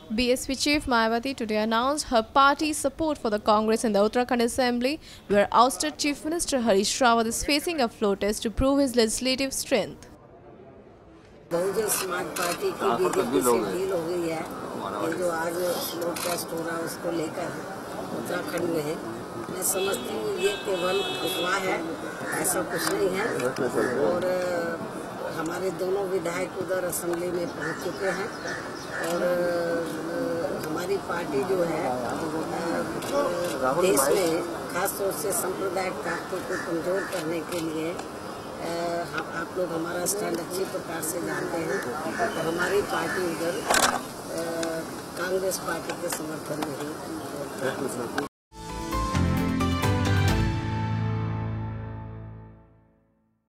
BSP Chief Mayawati today announced her party's support for the Congress in the Uttarakhand Assembly, where ousted Chief Minister Harish Rawat is facing a floor test to prove his legislative strength. Bahujan Samaj party की BJP से deal हो गई है। ये जो आज floor test हो रहा है उसको लेकर उत्तराखंड में, मैं समझती हूँ ये केवल अफवाह है, ऐसा कुछ नहीं है। और हमारे दोनों विधायक उधर असेंबली में पहुँच चुके हैं और हमारी पार्टी जो है देश में खासतौर से सांप्रदायिक ताकतों को कमज़ोर करने के लिए आप लोग हमारा स्टैंड अच्छी प्रकार से जानते हैं। तो हमारी पार्टी उधर कांग्रेस पार्टी के समर्थन में ही